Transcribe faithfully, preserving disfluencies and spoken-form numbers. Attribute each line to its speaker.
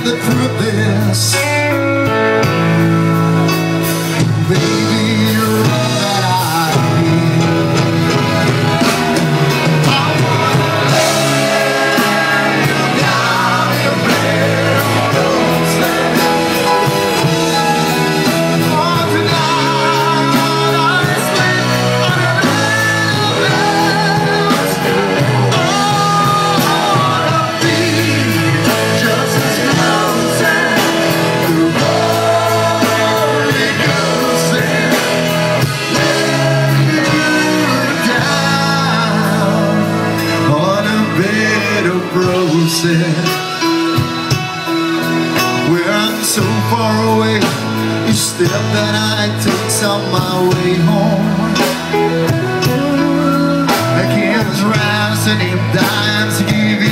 Speaker 1: and the truth is, baby, you're all that I need. I wanna lay you down in bed on those things. For tonight I sleep on a bed. Oh, to be just as close as the Holy Ghost and lay you down on a bed of roses. Where I'm so far away, each step that I take's on my way home. I can't rise and if dimes to give you